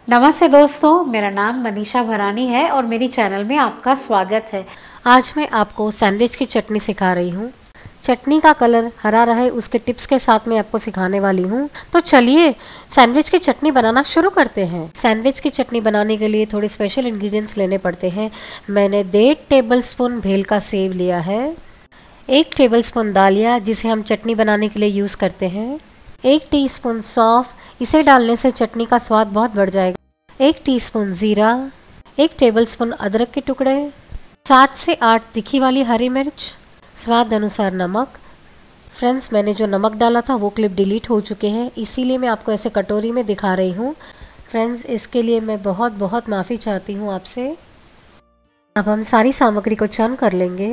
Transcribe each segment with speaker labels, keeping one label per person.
Speaker 1: नमस्ते दोस्तों, मेरा नाम मनीषा भरानी है और मेरी चैनल में आपका स्वागत है। आज मैं आपको सैंडविच की चटनी सिखा रही हूँ। चटनी का कलर हरा रहे उसके टिप्स के साथ मैं आपको सिखाने वाली हूँ। तो चलिए सैंडविच की चटनी बनाना शुरू करते हैं। सैंडविच की चटनी बनाने के लिए थोड़ी स्पेशल इंग्रेडिएंट्स लेने पड़ते हैं। मैंने 1.5 टेबलस्पून भेल का सेव लिया है, 1 टेबलस्पून दालिया जिसे हम चटनी बनाने के लिए यूज़ करते हैं, 1 टीस्पून सौंफ, इसे डालने से चटनी का स्वाद बहुत बढ़ जाएगा, 1 टीस्पून जीरा, 1 टेबलस्पून अदरक के टुकड़े, 7 से 8 तीखी वाली हरी मिर्च, स्वाद अनुसार नमक। फ्रेंड्स, मैंने जो नमक डाला था वो क्लिप डिलीट हो चुके हैं, इसीलिए मैं आपको ऐसे कटोरी में दिखा रही हूँ। फ्रेंड्स, इसके लिए मैं बहुत बहुत माफ़ी चाहती हूँ आपसे। अब हम सारी सामग्री को चर्न कर लेंगे।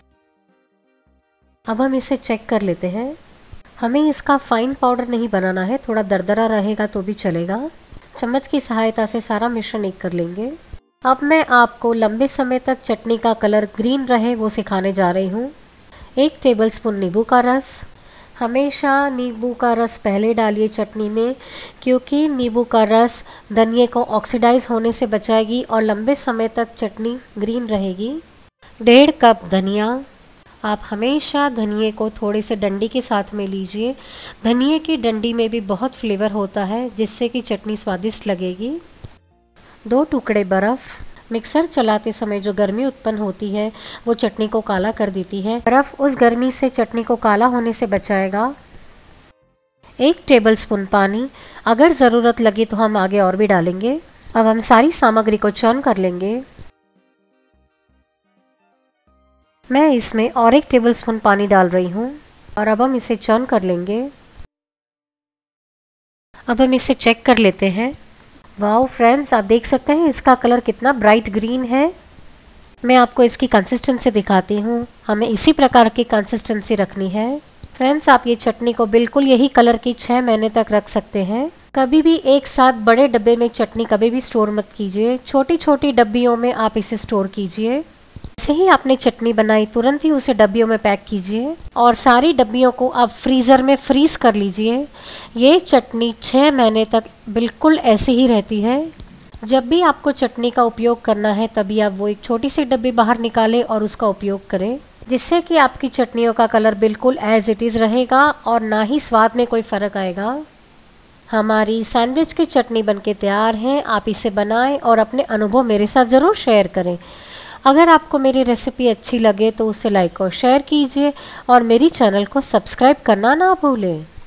Speaker 1: अब हम इसे चेक कर लेते हैं। हमें इसका फाइन पाउडर नहीं बनाना है, थोड़ा दरदरा रहेगा तो भी चलेगा। चम्मच की सहायता से सारा मिश्रण एक कर लेंगे। अब मैं आपको लंबे समय तक चटनी का कलर ग्रीन रहे वो सिखाने जा रही हूँ। 1 टेबलस्पून नींबू का रस। हमेशा नींबू का रस पहले डालिए चटनी में, क्योंकि नींबू का रस धनिये को ऑक्सीडाइज होने से बचाएगी और लंबे समय तक चटनी ग्रीन रहेगी। 1.5 कप धनिया। आप हमेशा धनिये को थोड़े से डंडी के साथ में लीजिए। धनिये की डंडी में भी बहुत फ्लेवर होता है जिससे कि चटनी स्वादिष्ट लगेगी। 2 टुकड़े बर्फ़। मिक्सर चलाते समय जो गर्मी उत्पन्न होती है वो चटनी को काला कर देती है। बर्फ़ उस गर्मी से चटनी को काला होने से बचाएगा। 1 टेबलस्पून पानी। अगर ज़रूरत लगी तो हम आगे और भी डालेंगे। अब हम सारी सामग्री को चर्न कर लेंगे। मैं इसमें और 1 टेबलस्पून पानी डाल रही हूँ और अब हम इसे चर्न कर लेंगे। अब हम इसे चेक कर लेते हैं। वाओ फ्रेंड्स, आप देख सकते हैं इसका कलर कितना ब्राइट ग्रीन है। मैं आपको इसकी कंसिस्टेंसी दिखाती हूँ। हमें इसी प्रकार की कंसिस्टेंसी रखनी है। फ्रेंड्स, आप ये चटनी को बिल्कुल यही कलर की 6 महीने तक रख सकते हैं। कभी भी एक साथ बड़े डब्बे में चटनी कभी भी स्टोर मत कीजिए, छोटी छोटी डब्बियों में आप इसे स्टोर कीजिए। जैसे ही आपने चटनी बनाई तुरंत ही उसे डब्बियों में पैक कीजिए और सारी डब्बियों को आप फ्रीज़र में फ्रीज़ कर लीजिए। ये चटनी 6 महीने तक बिल्कुल ऐसी ही रहती है। जब भी आपको चटनी का उपयोग करना है तभी आप वो एक छोटी सी डब्बी बाहर निकालें और उसका उपयोग करें, जिससे कि आपकी चटनियों का कलर बिल्कुल एज इट इज़ रहेगा और ना ही स्वाद में कोई फ़र्क आएगा। हमारी सैंडविच की चटनी बनके तैयार है। आप इसे बनाएं और अपने अनुभव मेरे साथ ज़रूर शेयर करें। अगर आपको मेरी रेसिपी अच्छी लगे तो उसे लाइक और शेयर कीजिए और मेरी चैनल को सब्सक्राइब करना ना भूलें।